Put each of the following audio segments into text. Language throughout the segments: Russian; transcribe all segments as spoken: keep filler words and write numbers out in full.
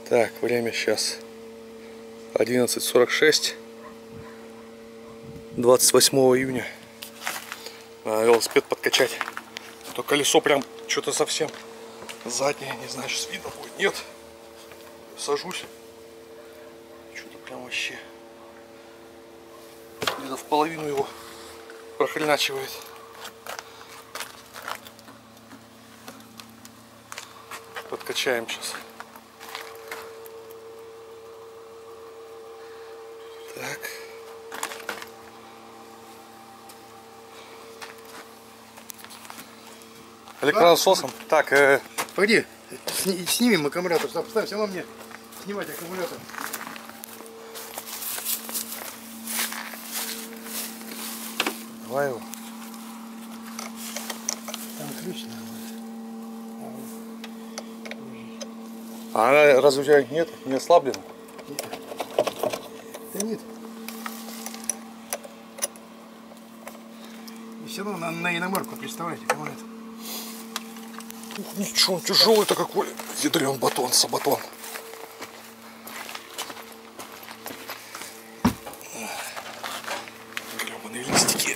Так, время сейчас одиннадцать сорок шесть, двадцать восьмого июня. Надо велосипед подкачать. А то колесо прям что-то совсем заднее, не знаю, сейчас видно будет. Нет, сажусь. Что-то прям вообще где-то в половину его прохреначивает. Подкачаем сейчас. Так. Электронасосом. Так, э... погоди, сни снимем аккумулятор. Ставь, все равно мне снимать аккумулятор. Давай его. Там ключ надо. А она разве у тебя нет? Не ослаблена? Нет. Да нет. И все равно на, на иномарку, представляете, аккумулятор. Ух, ничего, он тяжелый-то какой. Ядрен батон, сабатон. Гребаные листики.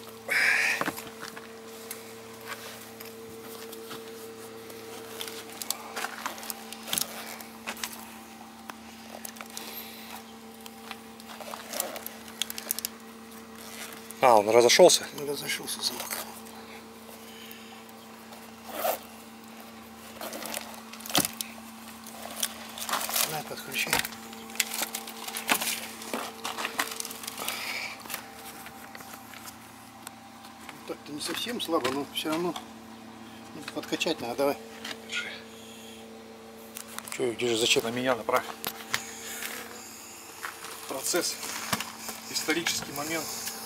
А, он разошелся? Разошелся звук. На, подключи. Так-то не совсем слабо, но все равно подкачать надо. Давай. Держи. Че, держи, зачем на меня направь? Процесс. Исторический момент.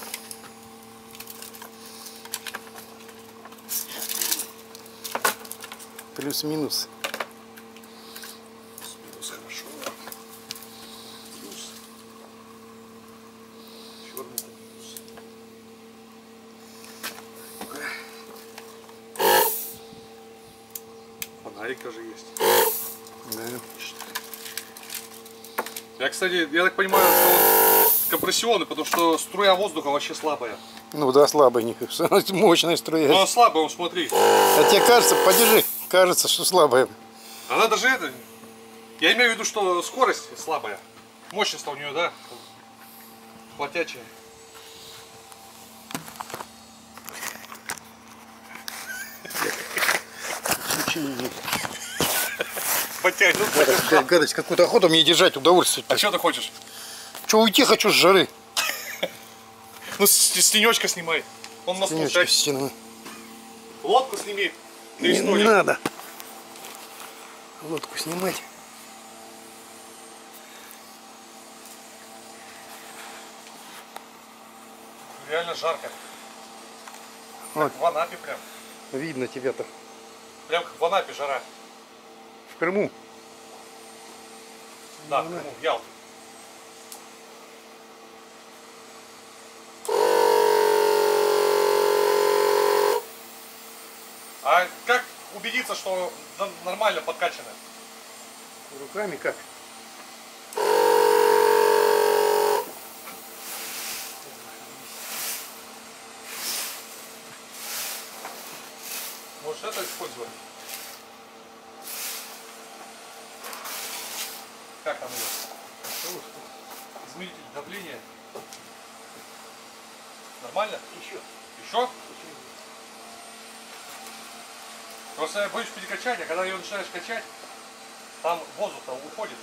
Плюс-минус. Плюс хорошо. Плюс. Черный плюс. Фонарик тоже есть. Да. Я, кстати, я так понимаю, что он компрессионный, потому что струя воздуха вообще слабая. Ну да, слабая, не мощная струя. Ну, она слабая, вот смотри. А тебе кажется, подержи, кажется, что слабая. Она даже это... Я имею в виду, что скорость слабая. Мощность у нее, да? Платячая. Потянет. Гадость, какую-то охоту мне держать, удовольствие. А что ты хочешь? Че, уйти хочу с жары. Ну, с, с тенечка снимай. Он нас пускай. Лодку сними. Не, не надо. Лодку снимать. Реально жарко. Вот. Как в Анапе прям. Видно тебя-то. Прям как в Анапе жара. В Крыму. Да, в Крыму, в Ялте. А как убедиться, что нормально подкачано? Руками как? Можешь это использовать? Как там ее? Измеритель давления. Нормально? Еще. Еще? Просто я боюсь перекачать, а когда ее начинаешь качать, там воздух-то уходит.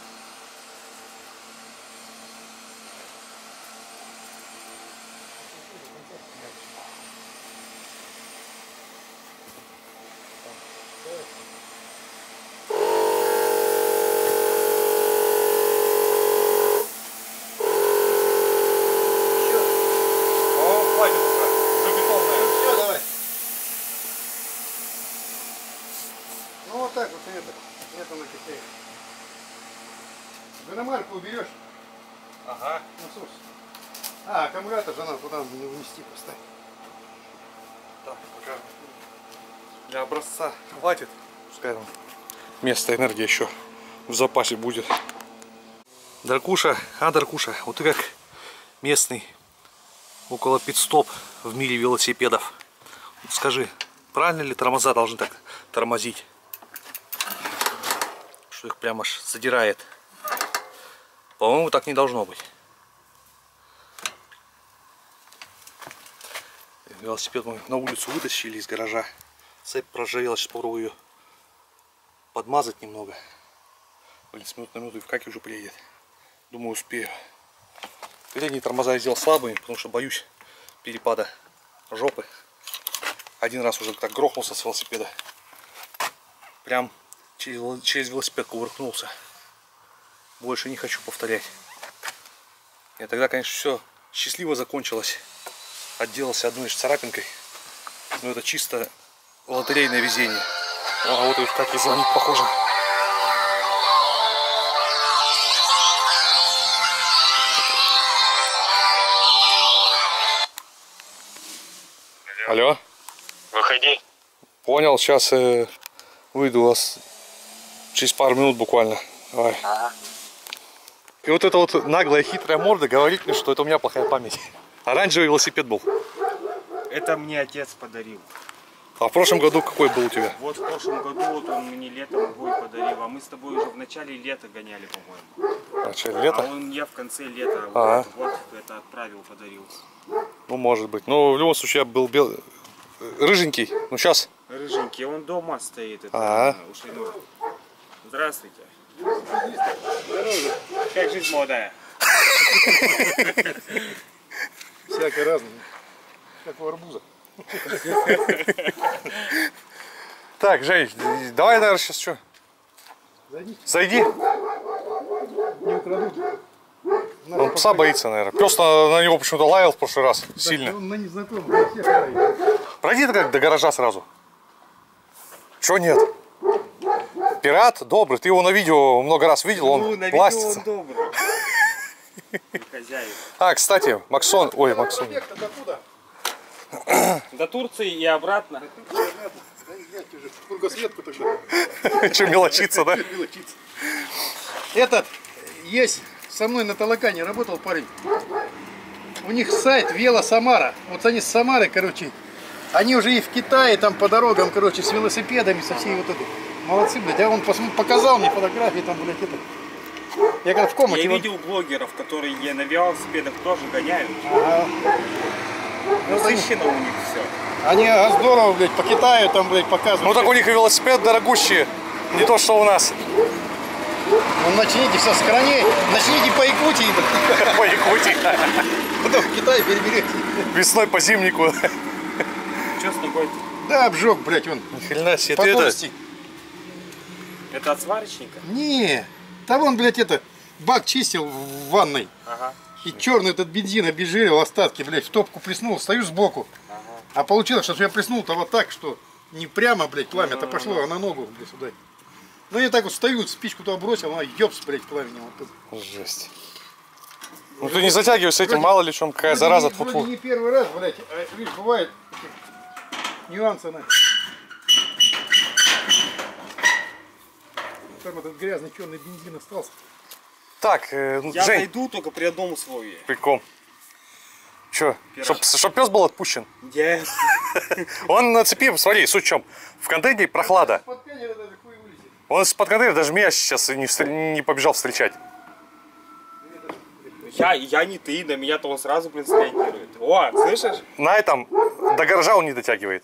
Так вот это, это накипеет. Гономарку уберешь? Ага. Насос. А, аккумулятор же надо туда не унести, поставить. Так, пока для образца хватит. Пускай там место энергии еще в запасе будет. Даркуша, а, Даркуша, вот ты как местный, около пит-стоп в мире велосипедов. Скажи, правильно ли тормоза должны так тормозить? Что их прямо аж задирает. По-моему, так не должно быть. Велосипед мы на улицу вытащили из гаража. Цепь проржавела, сейчас попробую ее подмазать немного. Блин, с минут на минуту и в каки уже приедет. Думаю, успею. Передние тормоза я сделал слабыми, потому что боюсь перепада жопы. Один раз уже так грохнулся с велосипеда. Прям через, через велосипед кувыркнулся. Больше не хочу повторять. И тогда, конечно, все счастливо закончилось. Отделался одной царапинкой. Но это чисто лотерейное везение. А вот и как и звонит, похоже. Алло. Выходи. Понял, сейчас э, выйду у вас через пару минут буквально. Давай. Ага. И вот эта вот наглая хитрая морда говорит мне, что это у меня плохая память. Оранжевый велосипед был. Это мне отец подарил. А в прошлом году какой был у тебя? Вот в прошлом году вот он мне летом обои подарил, а мы с тобой уже в начале лета гоняли, по-моему. В начале А лета? он я в конце лета Ага. вот, вот это отправил, подарил. Ну, может быть. Но в любом случае я был бел... рыженький. Ну, сейчас... Рыженький, он дома стоит. Это, Ага. ушли, ну. Здравствуйте. Здорово. Как жизнь молодая? Всякое разное. Как у арбуза. Так, Жень, давай, наверное, сейчас что? Зайди. Зайди. Не украдут. Он пса боится, наверное. Пес на, на него почему-то лаял в прошлый раз. Сильно. Он на незнакомых всех лает. Пройди ты как до гаража сразу. Чего нет? Пират добрый. Ты его на видео много раз видел, он Ну, на видео ластится. он добрый. Хозяин. А, кстати, Максон... Ой, Максон. До Турции и обратно. Кругосветку тогда. Че, мелочиться, да? Мелочиться. Этот есть со мной на Талакане работал парень. У них сайт Вело Самара. Вот они с Самары, короче. Они уже и в Китае там по дорогам, короче, с велосипедами, со всей вот этой. Молодцы, блядь. А он показал мне фотографии там, блядь, это. Я когда в комнате. Я вот... видел блогеров, которые на велосипедах тоже гоняют. Ага. Насыщенно у них все. Они а, здорово, блядь, по Китаю там, блядь, показывают. Ну так у них и велосипед дорогущий. Не то, что у нас. Ну, начните все с корней, начните по Якутии, блядь. По Якутии. Потом в Китай переберете. Весной по зимнику. Что с ногой? Да, обжег, блядь, он. Ни хрена себе. Ты это... Потолстей. Это от сварочника? Не, там он, блядь, это, бак чистил в ванной. Ага. И черный этот бензин обезжирил остатки, блядь, в топку плеснул, стою сбоку. Ага. А получилось, что я плеснул-то вот так, что не прямо, блядь, пламя-то пошло, а на ногу, блядь, сюда. Ну я так вот стою, спичку туда бросил, она ёбс, блядь, пламенем. Вот тут. Жесть. Ну ты не затягивай с этим, Вроде- мало ли чем, какая Вроде зараза. не- Вроде Тьфу-тьфу. не первый раз, блядь, а, видишь, бывает нюансы на. Там этот грязный черный бензин остался. Так, э, ну, Я Жень, зайду только при одном условии. прикол. Че? Пирож. Чтоб, чтоб пес был отпущен. Нет. Он на цепи, смотри, суть в чем. В контейнере прохлада. Под контейнер даже хуй вылезет. Он из-под контейнера даже меня сейчас не, встр- не побежал встречать. Я, я не ты, на меня-то он сразу, блин, среагирует. О, слышишь? На этом до гаража он не дотягивает.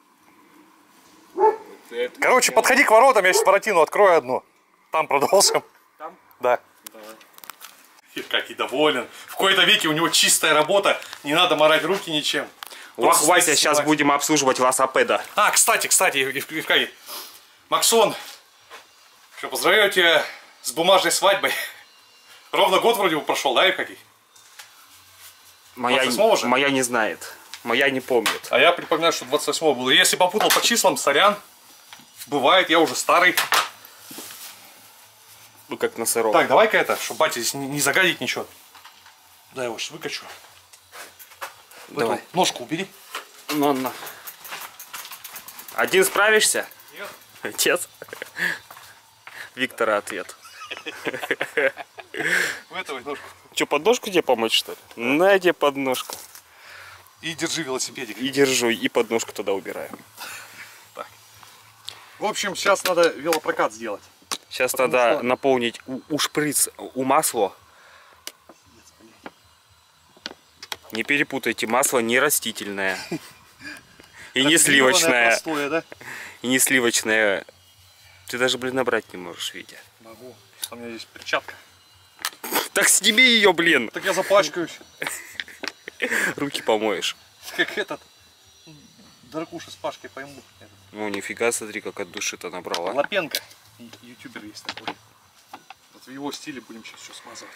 Это- Короче, подходи к воротам, я сейчас воротину открою одну. Там продолжим. Там? Да. Давай. Как и доволен. В кои-то веке у него чистая работа, не надо морать руки ничем. Ох, Просто Вася, сейчас снимать. будем обслуживать велосипеда. А, кстати, кстати, Ев- Евкай, Максон, что, поздравляю тебя с бумажной свадьбой. Ровно год вроде бы прошел, да, Евкай? Моя, двадцать восьмого же? моя не знает. Моя не помнит. А я припоминаю, что двадцать восьмого было. Если попутал по числам, сорян. Бывает, я уже старый. Ну, как носорог. Так, давай-ка это, чтобы батя здесь не не загадить ничего. Да, я его сейчас выкачу. Давай. Эту ножку убери. Ну, на. Один справишься? Нет. Отец. Виктора ответ. В эту ножку. Че, подножку тебе помочь, что ли? На тебе подножку. И держи велосипедик. И держу, и подножку туда убираю. В общем, сейчас надо велопрокат сделать. Сейчас Потому надо что- наполнить у, у шприц, у масло. Не перепутайте, масло не растительное. И не сливочное. Простое, да? И не сливочное. Ты даже, блин, набрать не можешь, Витя. Могу. У меня здесь перчатка. Так сними ее, блин. Так я запачкаюсь. Руки помоешь. Как этот. Дракуша с Пашкой пойму. Ну, нифига, смотри, как от души-то набрала. Лапенко. Ютубер есть такой. Вот в его стиле будем сейчас все смазывать.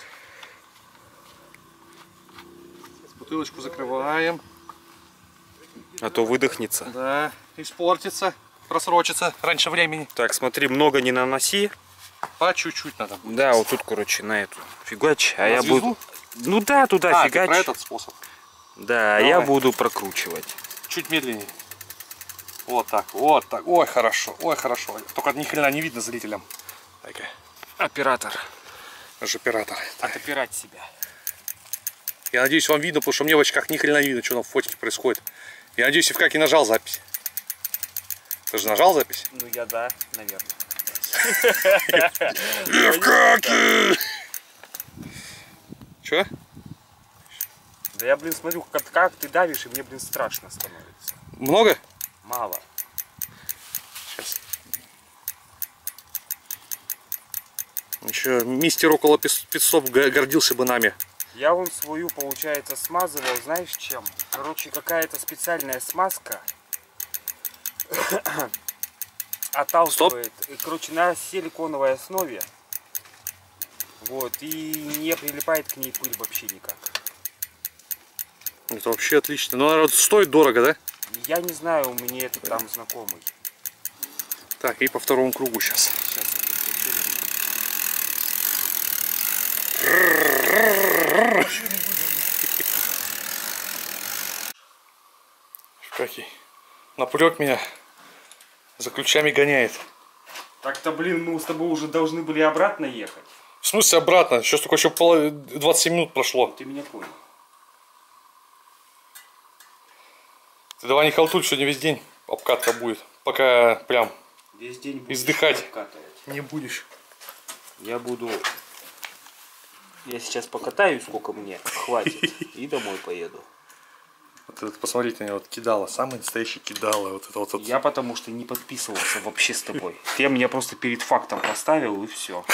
Сейчас бутылочку закрываем. А то выдохнется. Да, испортится, просрочится раньше времени. Так, смотри, много не наноси. По чуть-чуть надо будет. Да, вот тут, короче, на эту фигач. А На я звезду? буду... Ну да, туда А, ты фигач. про этот способ. Да, а Давай. я буду прокручивать. Чуть медленнее. Вот так, вот так. Ой, хорошо, ой, хорошо. Только ни хрена не видно зрителям. Так-ка. Оператор. Наш оператор. Отопирать себя. Я надеюсь, вам видно, потому что мне в очках ни хрена не видно, что там в фотике происходит. Я надеюсь, и в как и нажал запись. Ты же нажал запись? Ну я да, наверное. Евкаки! Че? Да я, блин, смотрю, как, как ты давишь, и мне, блин, страшно становится. Много? Мало. Сейчас. Еще мистер около пятьсот гордился бы нами. Я вон свою, получается, смазывал, знаешь чем? Короче, какая-то специальная смазка отталкивает. И, короче, на силиконовой основе. Вот, и не прилипает к ней пыль вообще никак. Это вообще отлично. Но, наверное, стоит дорого, да? Я не знаю, у меня это там знакомый. Так, и по второму кругу сейчас. Сейчас я подключу. Какие? Напрек меня. За ключами гоняет. Так-то, блин, мы с тобой уже должны были обратно ехать. В смысле обратно? Сейчас только еще пол... двадцать семь минут прошло. Ты меня понял. Ты давай не халтурь, сегодня весь день обкатка будет. Пока прям Весь день будешь издыхать обкатывать. не будешь. Я буду... Я сейчас покатаюсь, сколько мне хватит, и домой поеду. Вот это, посмотрите, меня вот кидало. Самый настоящий кидало. Вот это вот. вот. Я потому что не подписывался вообще с тобой. Ты меня просто перед фактом поставил, и все.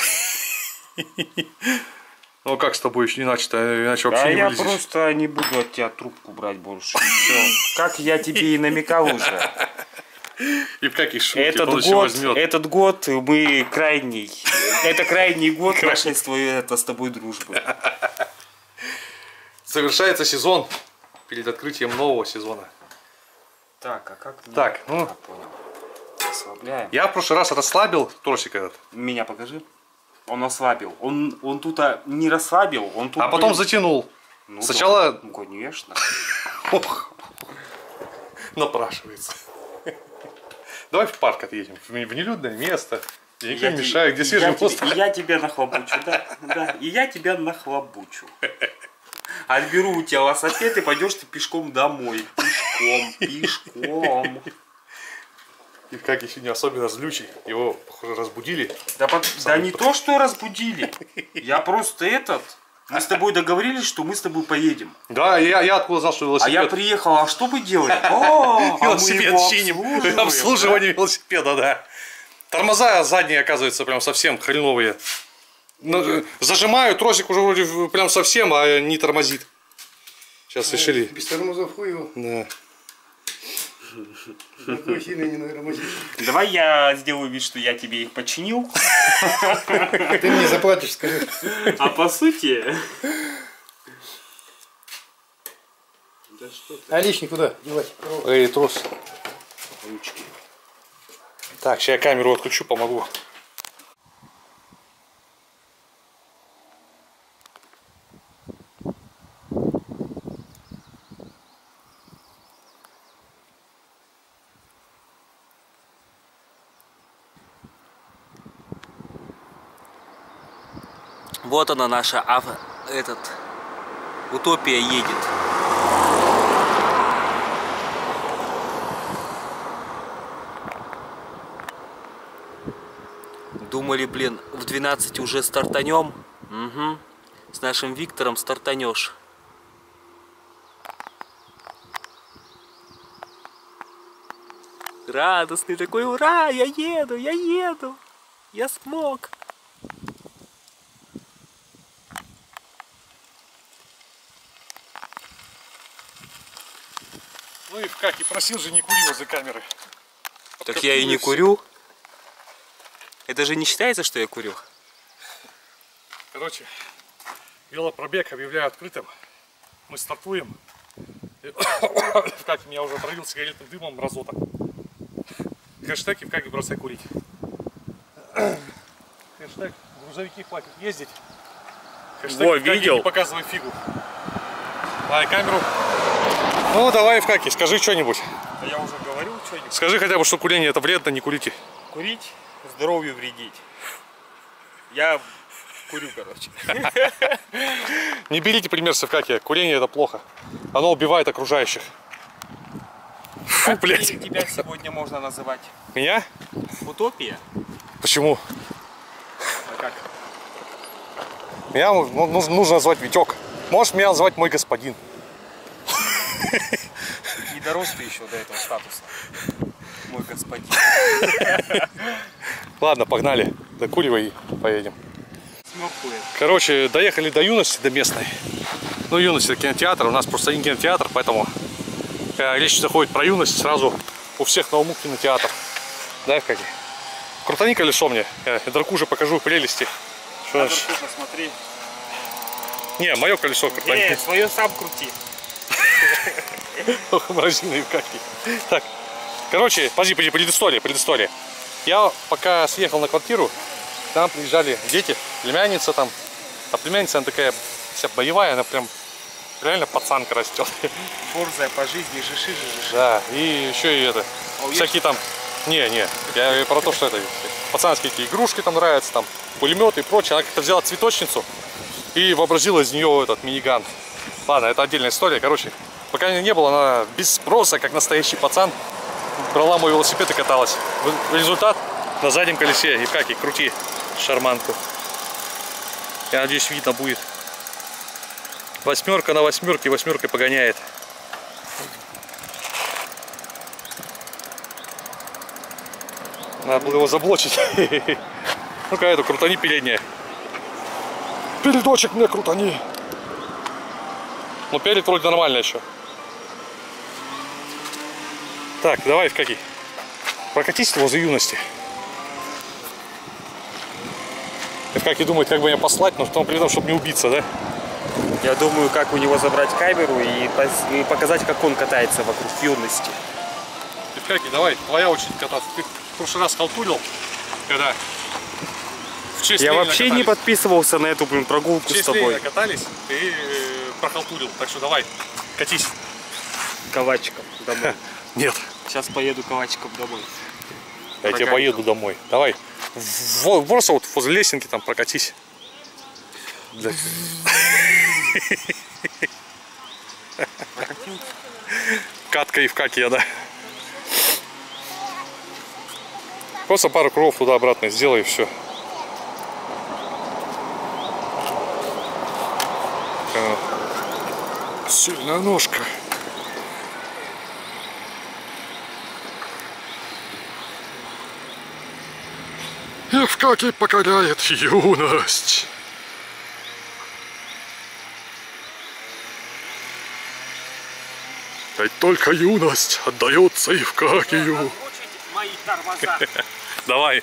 Ну а как с тобой еще иначе-то? Иначе вообще А не я вылезешь. просто не буду от тебя трубку брать больше. И всё. Как я тебе и намекал уже. И в каких шутки Этот он еще год, возьмет. этот год мы крайний. Это крайний год нашей с твоей, это, с тобой дружбы. Завершается сезон перед открытием нового сезона. Так, а как мне... Так, ну. А, понял. Ослабляем. Я в прошлый раз расслабил тросик этот. Меня покажи. Он ослабил. Он, он тут а, не расслабил, он тут... А потом блин, затянул. ну, Сначала... да, ну, конечно. Ох, напрашивается. Давай в парк отъедем. В нелюдное место. Где никто Я не те- мешает, где и свежий я тебе- воздух. И я тебя нахлобучу, да, да. И я тебя нахлобучу. Отберу у тебя велосипед и пойдешь ты пешком домой. Пешком, пешком. И как еще не особенно злючий. Его, похоже, разбудили. Да, под- да не то, что разбудили. Я просто этот... Мы с тобой договорились, что мы с тобой поедем. Да, я, я откуда знал, что А велосипед. я приехал, а что вы делаете? О, а мы Велосипед его чиним. обслуживаем, Обслуживание велосипеда, да. Тормоза задние, оказывается, прям совсем хреновые. Ну, зажимаю, тросик уже вроде прям совсем, а не тормозит. Сейчас решили. Без тормозов хуй его. Да. Такой сильный не тормозишь. да? Давай я сделаю вид, что я тебе их починил. Ты мне заплатишь, скажи. А по сути... А лишний куда девать? Эй, трос. Ручки. Так, сейчас я камеру отключу, помогу. Вот она наша ав... этот утопия едет. Думали, блин, в двенадцать уже стартанем. Угу. С нашим Виктором стартанешь. Радостный такой, ура, я еду, я еду, я смог. Ну и как, и просил же не кури возле камеры. Так я и не курю. Это же не считается, что я курю. Короче, велопробег объявляю открытым. Мы стартуем. Как меня уже отравил сигаретным дымом мразота. Хэштег в как бросай курить. Хэштег грузовики хватит ездить. Хэштег Во, видел? Не показывай фигу. Давай камеру. Ну давай, Евкакий, скажи что-нибудь. Да я уже говорил что-нибудь. Скажи хотя бы, что курение это вредно, не курите. Курить, здоровью вредить. Я курю, короче. Не берите пример с Евкакия. Курение это плохо. Оно убивает окружающих. Фу, Как блядь. тебя сегодня можно называть? Меня? Утопия? Почему? А как? Меня ну, нужно, нужно назвать Витек. Можешь меня назвать мой господин. Не дорос ты еще до этого статуса, мой господин. Ладно, погнали. Докуривай и поедем. Смёркует. Короче, доехали до Юности, до местной. Ну, Юность это кинотеатр. У нас просто один кинотеатр, поэтому когда речь заходит про Юность, сразу у всех на уму кинотеатр. Да, Евкакий? Крутани колесо мне. Я Дракуже покажу прелести. Что Надо значит? посмотри. Не, мое колесо крутани. Не, свое сам крути. Ох, мразиный Евкакий. Так, короче, подожди, подожди, предыстория, предыстория. Я пока съехал на квартиру, к нам приезжали дети, племянница там. А племянница, она такая вся боевая, она прям реально пацанка растет. Борзая по жизни, жиши, жиши. Да, и еще и это, А всякие там, не, не, я про то, что это, пацанские какие игрушки там нравятся, там, пулеметы и прочее. Она как-то взяла цветочницу и вообразила из нее этот миниган. Ладно, это отдельная история, короче. Пока меня не было, она без спроса, как настоящий пацан, брала мой велосипед и каталась. Результат на заднем колесе. Евкакий, крути шарманку. Я надеюсь, видно будет. Восьмерка на восьмерке, восьмеркой погоняет. Надо было его заблочить. Ну-ка, эту крутани передняя. Передочек мне крутани. Ну, перед вроде нормально еще. Так, давай, Евкакий, прокатись возле Юности. Евкакий думает, как бы меня послать, но в том при этом, чтобы не убиться, да? Я думаю, как у него забрать камеру и, и показать, как он катается вокруг Юности. Евкакий, давай, твоя очередь кататься. Ты в прошлый раз халтурил, когда в честь Я Ленина вообще катались. не подписывался на эту, блин, прогулку В с честь тобой. Ленина катались, ты э, прохалтурил. Так что давай, катись. Ковачиком домой. Нет. Сейчас поеду ковачиком домой. Я тебе Прокатил. поеду домой. Давай. В- Просто вот возле лесенки там прокатись. Да. Катка Евкакия, да. Просто пару кругов туда-обратно сделай и все. Сильная ножка. Евкакий покоряет юность. Ведь только юность отдается Евкакию. Мои тормоза. Давай.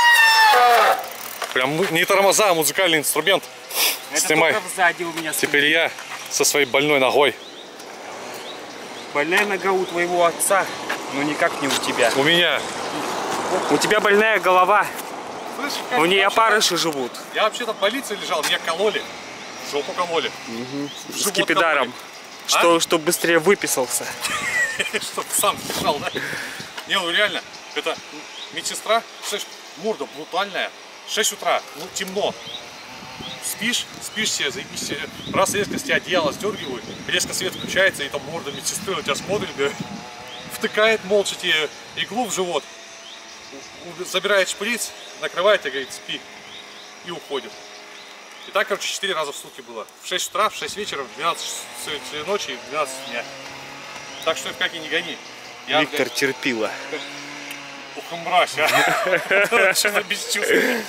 Прям му- не тормоза, а музыкальный инструмент. Это Снимай. только сзади у меня стоит. Теперь я со своей больной ногой. Больная нога у твоего отца, но никак не у тебя. У меня. У тебя больная голова. Слышь, У нее опарыши живут. Я вообще-то в больнице лежал, меня кололи. Жопу кололи. С Живот кипидаром. Что, чтоб быстрее выписался. Чтоб сам дышал, да? Не, ну реально, это медсестра, слышь, морда брутальная. шесть утра, ну темно. спишь, спишь себе, заебись себе. Раз резко с тебя одеяло сдергивают, резко свет включается, и там морда медсестры на тебя смотрит, да, втыкает молча тебе иглу в живот, забирает шприц, накрывает и говорит, спи, и уходит. И так, короче, четыре раза в сутки было. В шесть утра, в шесть вечера, в двенадцать ночи и в двенадцать дня. Так что как и не гони. Я, Виктор блядь, терпила. ух, мразь, а. Что за бесчувствие.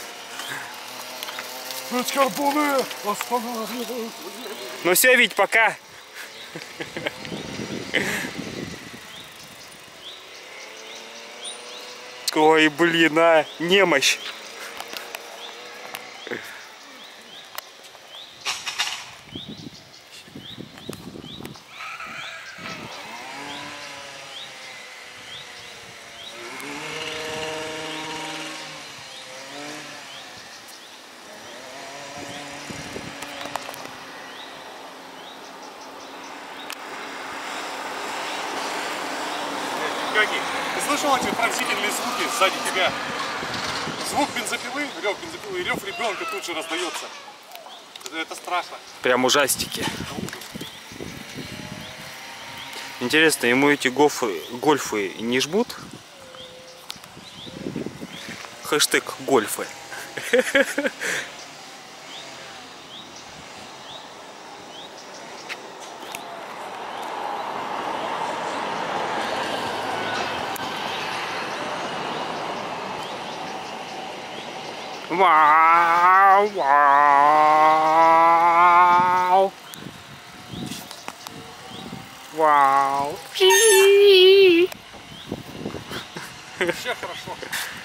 Ну все, Вить, пока. Ой, блин, а, немощь. Ты слышал эти пронзительные звуки сзади тебя? Звук бензопилы, рев бензопилы и рев ребенка тут же раздается. Это, это страшно. Прям ужастики. Интересно, ему эти гофы, гольфы не жмут? Хэштег гольфы. Вау, вау, вау. Вообще хорошо.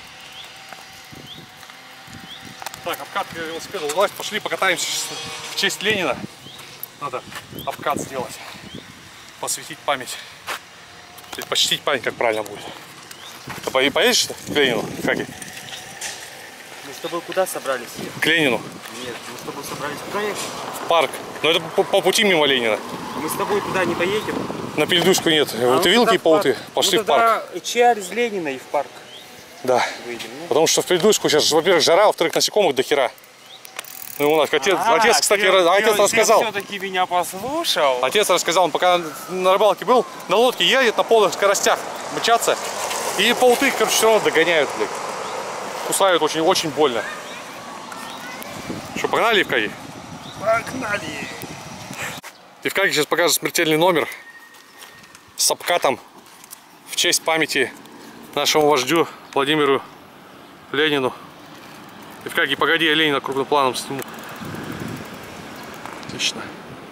Так, обкатка велосипеда удалась. Пошли покатаемся в честь Ленина. Надо обкат сделать. Посвятить память. Почтить память, как правильно будет. Ты поедешь к Ленину? Как? Мы с тобой куда собрались? К Ленину. Нет, мы с тобой собрались куда ехать? В парк. Но это по, по пути мимо Ленина. Мы с тобой туда не поедем. На передушку нет. А вот ты видел, какие пауты? Пошли ну, в парк. Через Ленина и в парк Да. выйдем. Ну. Потому что в передушку сейчас, во-первых, жара, во-вторых, насекомых до хера. Ну, у нас отец, А, отец, кстати, ты, отец ты, рассказал. Ты все-таки меня послушал. Отец рассказал, он пока на рыбалке был, на лодке едет на полных скоростях, мчаться. И пауты, короче, все равно догоняют, блядь. Кусают очень-очень больно. Что, погнали, Евкадий? Погнали! Евкадий сейчас покажет смертельный номер с обкатом в честь памяти нашему вождю Владимиру Ленину. Евкадий, погоди, я Ленина крупным планом сниму. Отлично.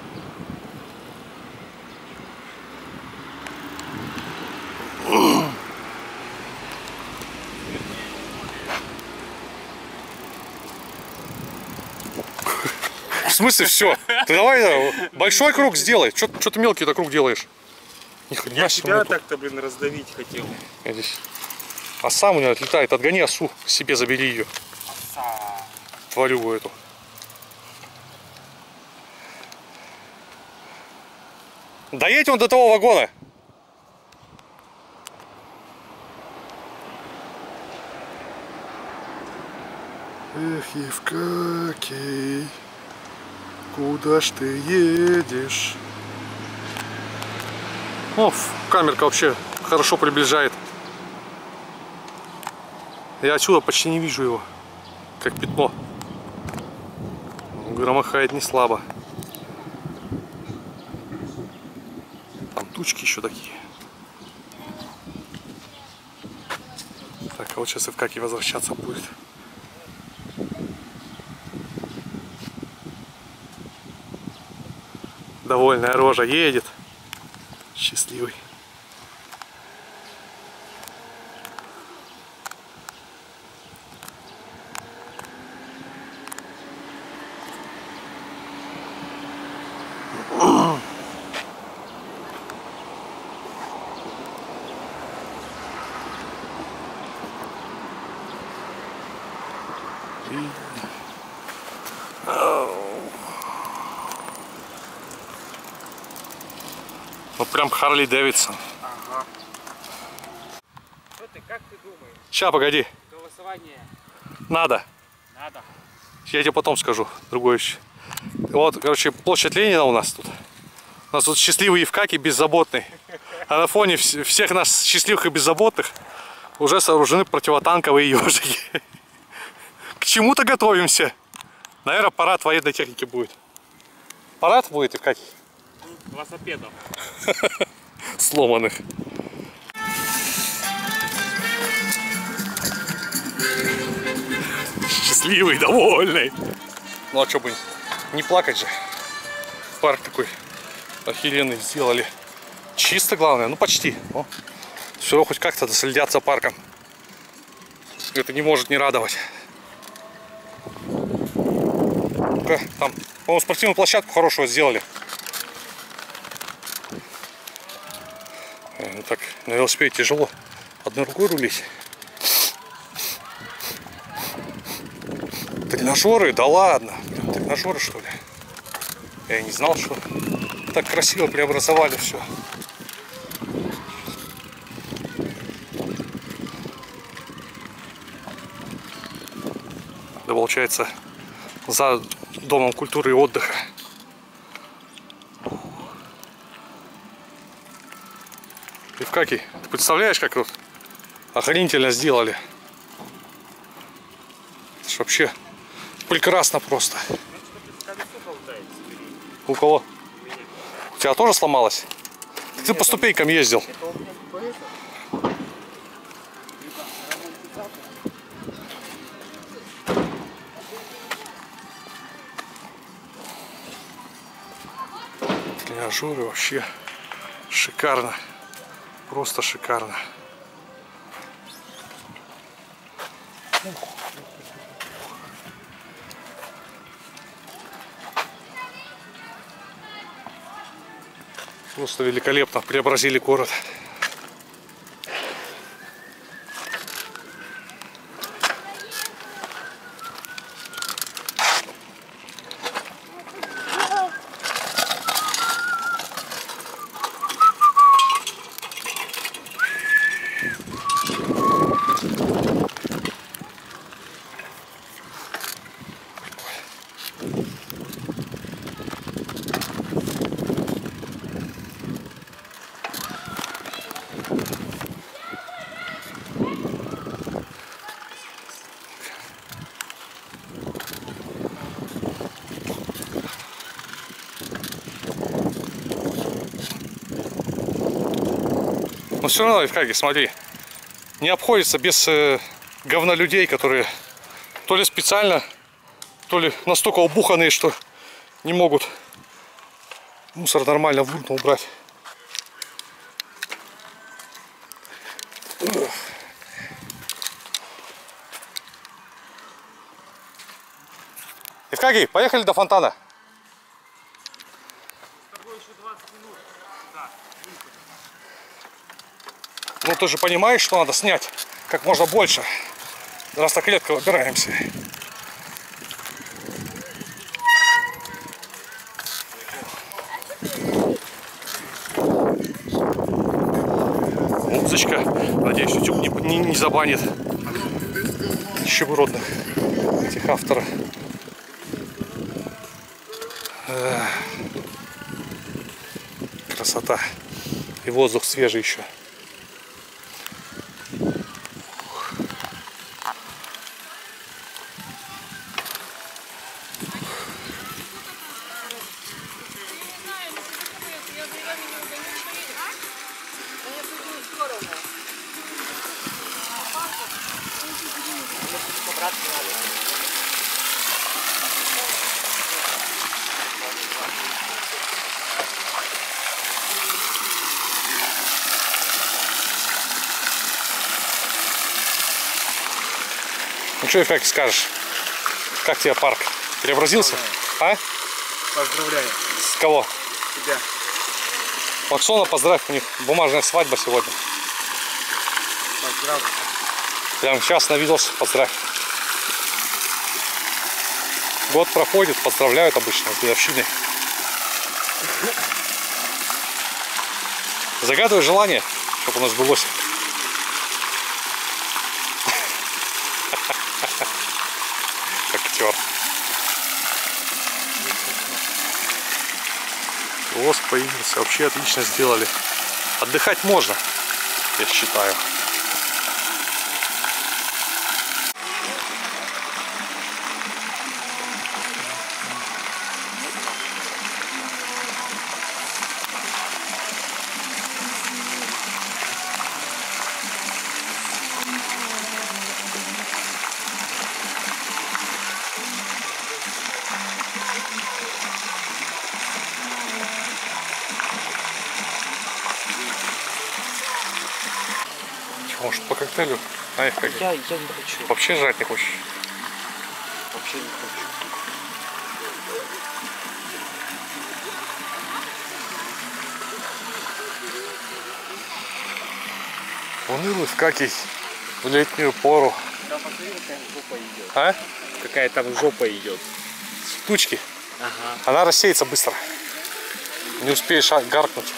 В смысле все? Ты давай да, большой круг сделай. Что ты мелкий-то круг делаешь? Ни хрена Я себе тебя нету. так-то, блин, раздавить хотел. Здесь. А сам у него отлетает. Отгони осу, себе забери ее. Оса. Тварюгу эту. Доедь он до того вагона. Эх, Евкакий, куда ж ты едешь? О, камерка вообще хорошо приближает. Я отсюда почти не вижу его, как пятно. Громыхает не слабо. Там тучки еще такие. Так, а вот сейчас Евкакий возвращаться будет. Довольная рожа едет. Счастливый. Ну прям Харли Дэвидсон. Ага. Что ты, как ты думаешь? Ща, погоди. Голосование Надо. надо. Я тебе потом скажу, другое еще. Вот, короче, площадь Ленина у нас тут. У нас тут счастливый Евкакий, беззаботный. А на фоне вс всех нас счастливых и беззаботных уже сооружены противотанковые ежики. К чему-то готовимся. Наверное, парад военной техники будет. Парад будет, Евкакий? Велосипедов. Сломанных. Счастливый, довольный. Ну а что бы не плакать же. Парк такой охеренный сделали. Чисто, главное, ну почти. О. Все равно хоть как-то доследятся парком. Это не может не радовать. Там, по-моему, спортивную площадку хорошую сделали. Ну так, на велосипеде тяжело одной рукой рулить. Тренажеры? Да ладно. Тренажеры, что ли? Я не знал, что так красиво преобразовали все. Да, получается, за домом культуры и отдыха. Евкакий, ты представляешь, как вот охренительно сделали? Это ж вообще прекрасно просто. У кого? У тебя тоже сломалось? Так ты по ступенькам ездил. Тренажеры вообще шикарно. Просто шикарно. Просто великолепно преобразили город. Но все равно, Евкакий, смотри, не обходится без э, говнолюдей, которые то ли специально, то ли настолько убуханные, что не могут мусор нормально в урну убрать. Евкакий, поехали до фонтана. Ну ты же понимаешь, что надо снять как можно больше, раз так редко выбираемся. Музычка. Надеюсь, YouTube не, не, не забанит нищебродных этих авторов. Эх. Красота. И воздух свежий еще. Ну что, как скажешь? Как тебе парк? Преобразился? А? Поздравляю. С кого? Тебя. Максона поздравь, у них бумажная свадьба сегодня. Поздравляю. Прямо сейчас на видос поздравь. Год проходит, поздравляют обычно с годовщиной. Загадывай желание, чтобы у нас сбылось. Актер. Киоск появился. Вообще отлично сделали. Отдыхать можно, я считаю. Может, по коктейлю? А их как? Я, я не хочу. Вообще жрать не хочешь? Вообще не хочу. Унылый в какий в летнюю пору. Да, посмотри, какая жопа идет. А? Какая там жопа идет. Тучки. Ага. Она рассеется быстро. Не успеешь гаркнуть.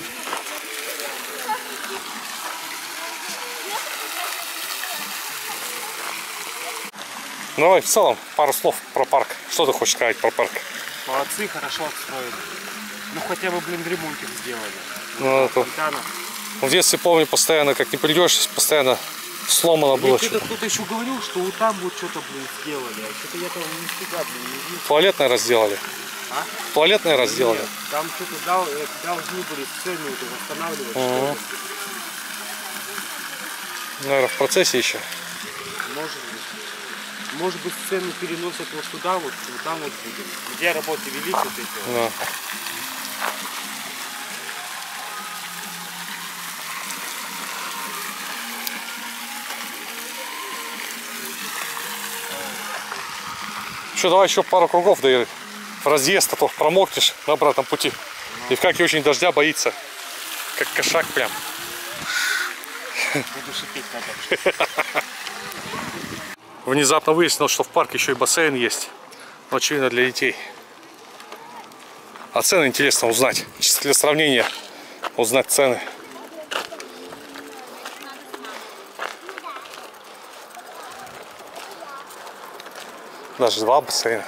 Давай в целом пару слов про парк. Что ты хочешь сказать про парк? Молодцы, хорошо отстроили. Ну хотя бы, блин, ремонтик сделали. Ну, это... В детстве помню, постоянно, как не придешь, постоянно сломано было что-то. Кто-то еще говорил, что вот там вот что-то, блин, сделали. А что-то я там нифига, блин, не видел. Туалетное разделали. А? Туалетное разделали. Нет, там что-то дал, должны были сцены это восстанавливать. Угу. Наверное, в процессе еще. Может быть. Может быть, сцену переносят вот туда, вот, вот там вот будет. Где работы велись вот эти. Да. Что, давай еще пару кругов, да и в разъезд, а то промокнешь на обратном пути. И в какие очень дождя боится. Как кошак прям. Буду шипеть надо. Внезапно выяснилось, что в парке еще и бассейн есть. Но очевидно для детей. А цены интересно узнать. Чисто для сравнения узнать цены. Даже два бассейна.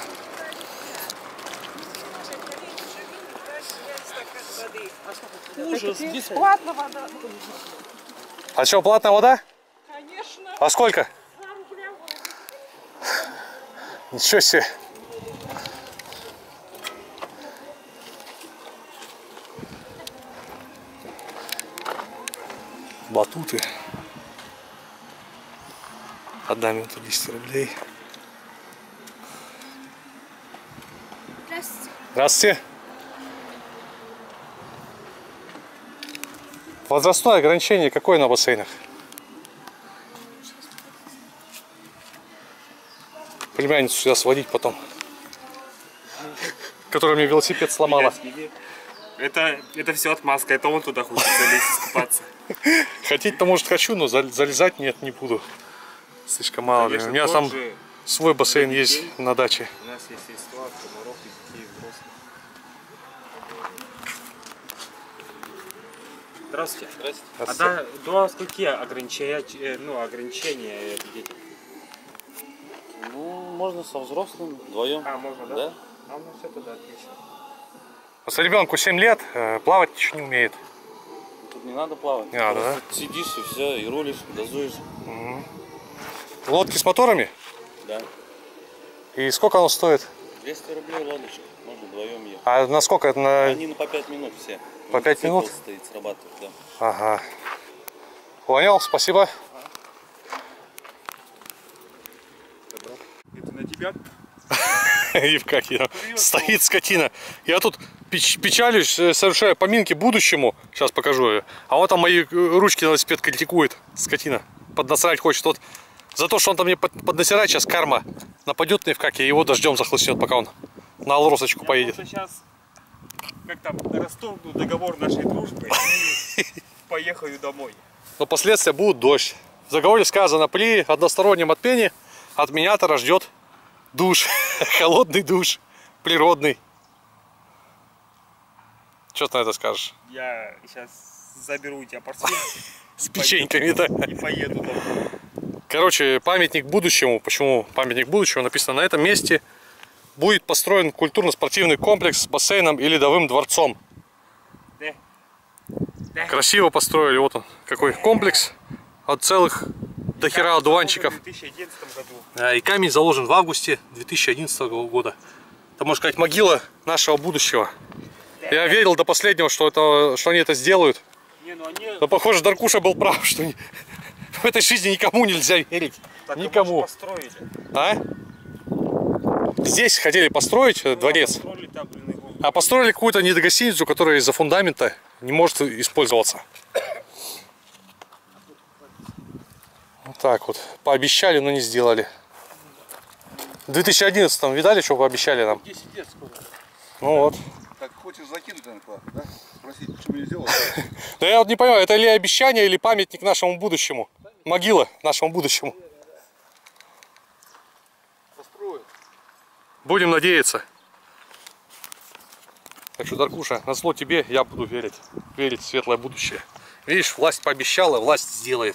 Ужас, бесплатно вода. А что, платная вода? Конечно. А сколько? Ничего себе. Батуты. Одна минута десять рублей. Здравствуйте. Здравствуйте. Возрастное ограничение какое на бассейнах? Племянницу сюда сводить потом. Которая мне велосипед сломала. Это, это все отмазка, это он туда хочет залезть, искупаться. Хотеть-то может хочу, но залезать нет, не буду. Слишком мало. Конечно, У меня тот там же свой бассейн для есть детей. на даче. У нас есть средства, комаров и детей, и взрослых. Здравствуйте. Здравствуйте. А до, до скольки ограничения, э, ну, ограничения детей? Ну, можно со взрослым, вдвоем. А, можно, да? Да. А, ну все тогда отлично. Если ребенку семь лет, э, плавать еще не умеет. Тут не надо плавать. Не надо, Просто сидишь и все, и рулишь, газуешь. Лодки с моторами? Да. И сколько оно стоит? двести рублей лодочек, можно вдвоем ехать. А на сколько это? На... Они ну, по пять минут все. По пять Цикл минут? стоит, срабатывает, да. Ага. Понял, спасибо. Это на тебя? Евкакий, стоит скотина. Я тут печ печалюсь, совершаю поминки будущему. Сейчас покажу ее. А вот там мои ручки на велосипед критикует. Скотина. Поднасрать хочет. Вот за то, что он там мне под поднасирает, сейчас карма нападет на Евкакия, его дождем захлестнет, пока он на Алросочку поедет. Я сейчас, как там, расторгну договор нашей дружбы и поехаю домой. Но последствия будут дождь. В договоре сказано, при одностороннем отмене от меня-то ждет душ. Холодный душ. Природный. Что ты на это скажешь? Я сейчас заберу у тебя портфель. С печеньками, да? И поеду домой. Короче, памятник будущему. Почему памятник будущему? Написано, на этом месте будет построен культурно-спортивный комплекс с бассейном и ледовым дворцом. Красиво построили. Вот он, какой комплекс от целых до хера одуванчиков. В две тысячи одиннадцатом году. И камень заложен в августе две тысячи одиннадцатого года. Это, можно сказать, могила нашего будущего. Я верил до последнего, что, это, что они это сделают. Не, ну они... Но, похоже, Даркуша был прав, что не... в этой жизни никому нельзя верить. Так никому. Построили. А? Здесь хотели построить Ну, дворец, построили, так, блин, его. а построили какую-то недогостиницу, которая из-за фундамента не может использоваться. Вот так вот. Пообещали, но не сделали. В две тысячи одиннадцатом видали, что пообещали нам? десять лет скоро. Ну вот. Так хочешь закинуть, наверное, да? Спросить, почему не сделал? Да я вот не понимаю, это ли обещание, или памятник нашему будущему? Могила нашему будущему. Построят. Будем надеяться. Так что, Даркуша, на зло тебе я буду верить. Верить в светлое будущее. Видишь, власть пообещала, власть сделает.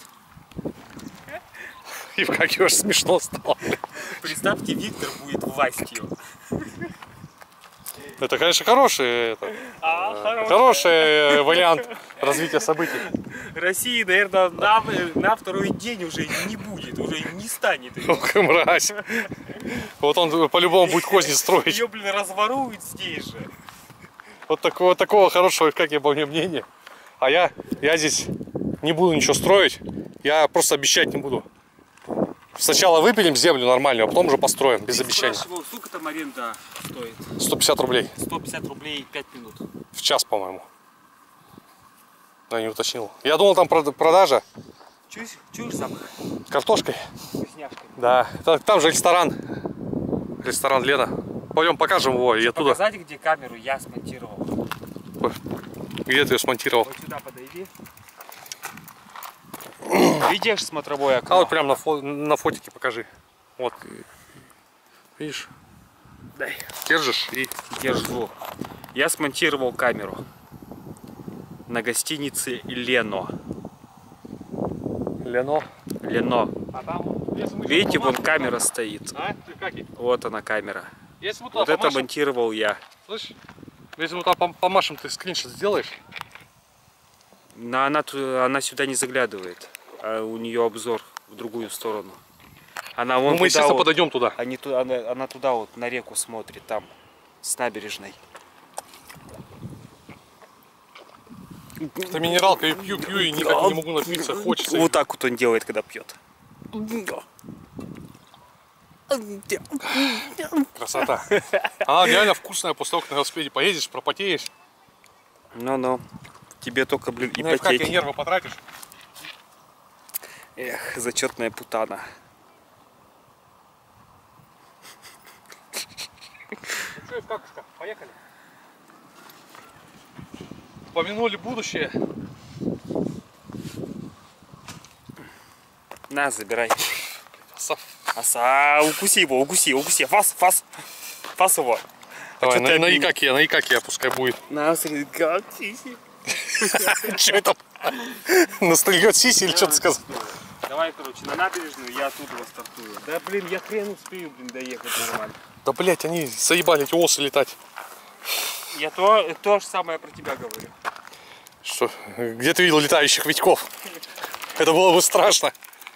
И как его смешно стало. Представьте, Виктор будет властью. Это, конечно, хороший, это, А, хороший. хороший вариант развития событий. России, наверное, на, на второй день уже не будет, уже не станет. Ох, мразь. Вот он по-любому будет козни строить. Ее, блин, разворуют здесь же. Вот такого, такого хорошего, как я, по мне, мнения. А я, я здесь не буду ничего строить. Я просто обещать не буду. Сначала выпилим землю нормальную, а потом уже построим, без обещаний. Спрашивал, сколько там аренда стоит? сто пятьдесят рублей сто пятьдесят рублей пять минут. в час, по-моему. Я не уточнил. Я думал, там продажа Чуешь, чуешь запах? картошкой. Вкусняшкой. Да, это- там же ресторан. Ресторан Лена. Пойдем покажем его и оттуда. Показать, где камеру я смонтировал. Где ты ее смонтировал? Вот сюда подойди. Видишь смотровое окно? А вот прям на, фо на фотике покажи. Вот. Видишь? Дай. Держишь и... Держу. Я смонтировал камеру на гостинице Лено. Лено. Лено. А там, если мы Видите, вон помашем, камера стоит. А? Ты как и? Вот она камера. Если мы туда Вот это помашем, монтировал я. слышь, если мы туда пом- помашем, ты скриншот сделаешь? Но она, ту- она сюда не заглядывает. А у нее обзор в другую сторону. Она вон Ну, мы, туда естественно, вот, подойдем туда. они ту- она, она туда вот на реку смотрит, там, с набережной. Это минералка, и пью, пью, и никак не могу напиться, хочется. Вот так вот он делает, когда пьет. Красота. Она реально вкусная, после того, как на велосипеде поедешь, пропотеешь. Ну-ну. Тебе только, блин, Ну и как я ипотеки. нервы потратишь? Эх, зачетная путана. Ну что, Евкакушка, поехали. Помянули будущее. На, забирай. Со- Аса, укуси его, укуси, укуси. Фас, фас. Фас его. Давай, чё на, ты на обни- икаке, на икаке пускай будет. На, смотри, как сиси. Что это? Настрельет сиси или что ты сказал? Давай, короче, на набережную, я оттуда стартую. Да, блин, я хрен успею, блин, доехать нормально. Да, блять, они заебали эти осы летать. Я то, то же самое про тебя говорю. Что? Где ты видел летающих витьков? Это было бы страшно.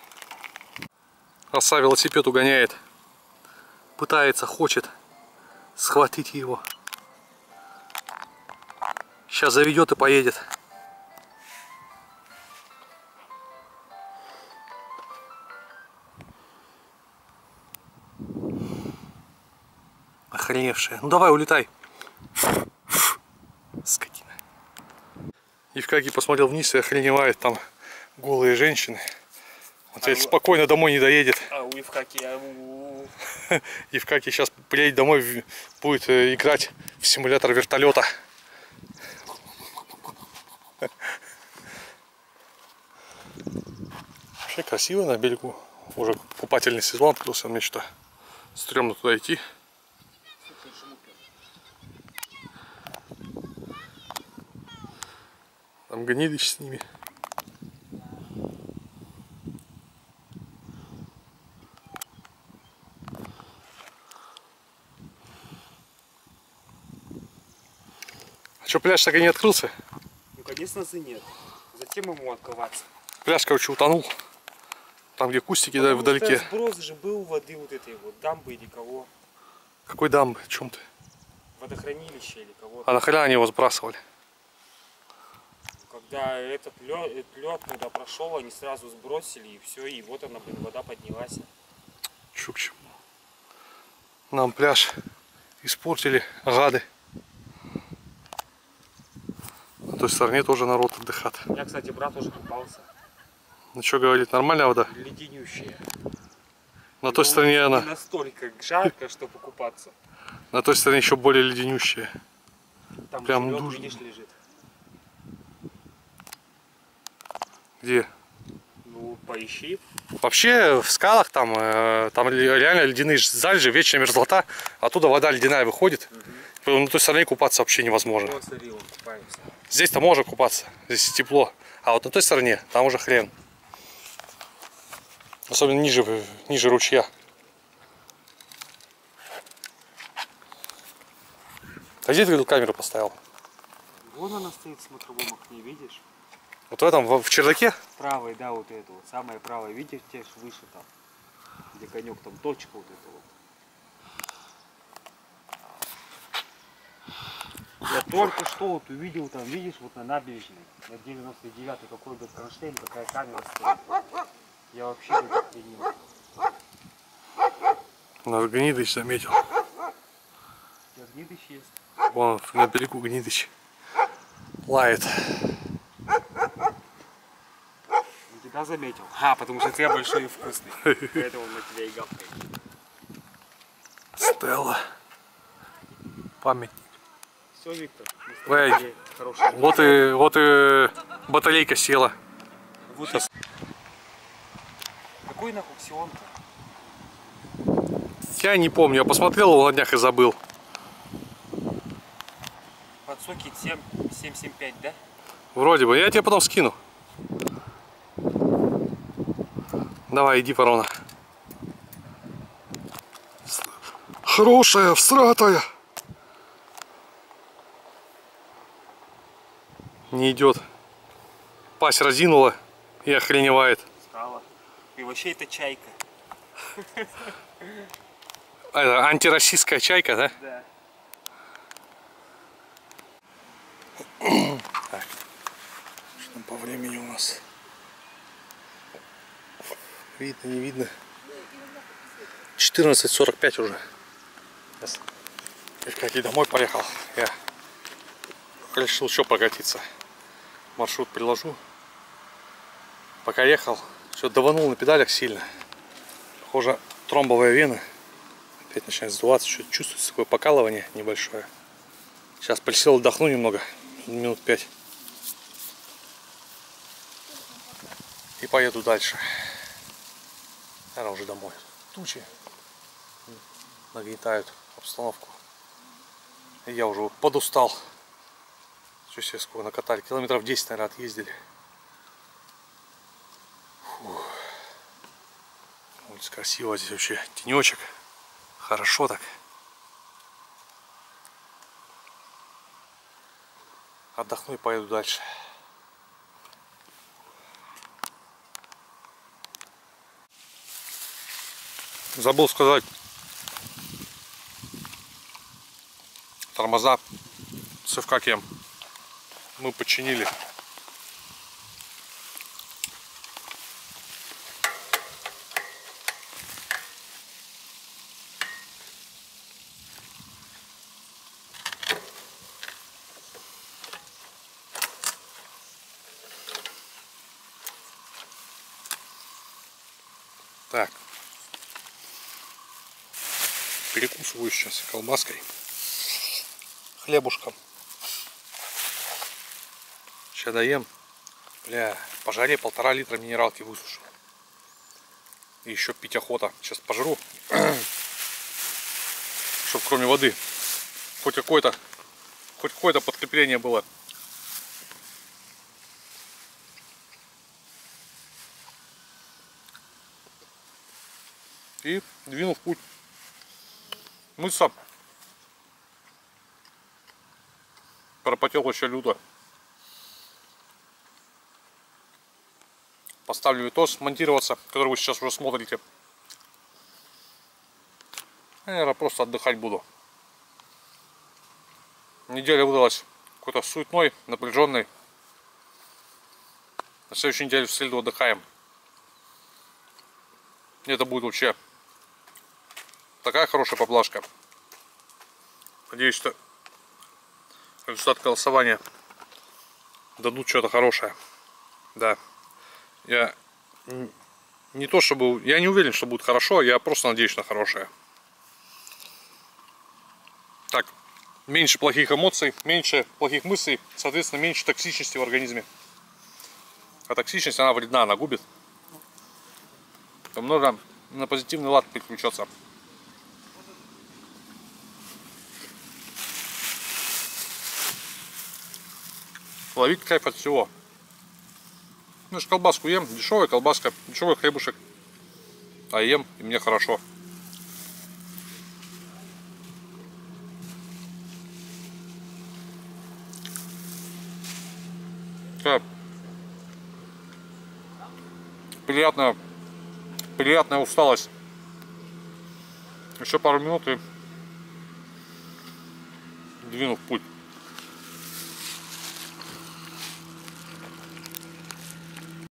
Оса велосипед угоняет. Пытается, хочет схватить его. Сейчас заведет и поедет. Охреневшая. Ну давай, улетай. Скотина. Евкакий посмотрел вниз и охреневает. Там голые женщины. Он теперь спокойно домой не доедет. А у Евкаки, а у... Евкакий сейчас приедет домой, в- будет э, играть в симулятор вертолета. Вообще красиво на берегу. Уже купательный сезон открылся, мне что-то стрёмно туда идти. Там Гнедыч с ними. А что, пляж так и не открылся? Ну, Конец носы нет. Затем ему отковаться. Пляж, короче, утонул. Там, где кустики, да, Потому вдалеке. что сброс же был воды вот этой вот, дамбы или кого. Какой дамбы? О чем ты? Водохранилище или кого-то. А нахрена они его сбрасывали? Когда этот лед, этот лед туда прошел, они сразу сбросили и все, и вот она, блин, вода поднялась. Чё к чему? Нам пляж испортили гады. На той стороне тоже народ отдыхает. У меня, кстати, брат уже купался. Ну что говорит, нормальная вода? Леденющая. На той Но стороне не она, настолько жарко, чтобы купаться. на той стороне еще более леденющая. Там Прям лед, душ- видишь, лежит. Где? Ну, поищи. Вообще в скалах там, э, там реально ледяные залежи, вечная мерзлота. Оттуда вода ледяная выходит. На той стороне купаться вообще невозможно. Вот, смотри, вон купаемся. Здесь-то можно купаться, здесь тепло. А вот на той стороне, там уже хрен. Особенно ниже, ниже ручья. А где ты эту камеру поставил? Вон она стоит в смотровом окне, видишь? Вот в этом, в, в чердаке? Правой, да, вот эту вот. Самая правая, видишь, те ж выше там. Где конек, там точка вот эта вот. Я только что вот увидел там, видишь, вот на набережной, на девяносто девятый какой-то кронштейн, такая камера стоит. Я вообще не охренел. Наш Гнидыч заметил. Я гнидыч есть. Вон на берегу Гнидыч лает. Он тебя заметил. А, потому что ты большой и вкусный. Поэтому он на тебя и гавкает. Стелла. Памятник. Все, Виктор. Эй, настроение хорошее. Вот и, вот и батарейка села. Вот Сейчас. Какой нахуй ксион-то? Я не помню, я посмотрел его на днях и забыл. Подсокет семь семь пять, да? Вроде бы. Я тебе потом скину. Давай, иди, ворона. Хорошая, всратая. Не идет. Пасть разинула и охреневает. Стала. И вообще это чайка. Это антироссийская чайка, да? Да. Так. Что там по времени у нас? Видно, не видно. четырнадцать сорок пять уже. Сейчас Катя домой поехал. Я решил еще прокатиться. Маршрут приложу. Пока ехал, что даванул на педалях сильно. Похоже, тромбовая вена. Опять начинает сдуваться. Что чувствуется такое покалывание небольшое. Сейчас присел, отдохну немного. Минут пять. И поеду дальше. Наверное, уже домой. Тучи нагнетают обстановку. И я уже подустал. Что себе сколько накатали? Километров десять, наверное, отъездили. Фух. Улица красиво здесь вообще. Тенечек. Хорошо так. Отдохну и поеду дальше. Забыл сказать. Тормоза с Эвкакием мы починили. Так. Перекусываю сейчас колбаской, хлебушком. Сейчас доем. Бля, по жаре полтора литра минералки высушил. И еще пить охота. Сейчас пожру. Чтоб кроме воды хоть какое-то хоть какое-то подкрепление было. И двину в путь. Мыться. Пропотел вообще люто. Поставлю видос монтироваться, который вы сейчас уже смотрите. Я, наверное, просто отдыхать буду. Неделя выдалась какой-то суетной, напряженной. На следующей неделе в среду отдыхаем. Это будет вообще такая хорошая поблажка. Надеюсь, что результат голосования дадут что-то хорошее. Да. Я не то чтобы... Я не уверен, что будет хорошо. Я просто надеюсь на хорошее. Так. Меньше плохих эмоций, меньше плохих мыслей. Соответственно, меньше токсичности в организме. А токсичность, она вредна, она губит. Там нужно на позитивный лад переключаться. Ловить кайф от всего. Ну, я же колбаску ем, дешевая колбаска, дешевый хлебушек. А ем, и мне хорошо. Такая приятная, приятная усталость. Еще пару минут и двину в путь.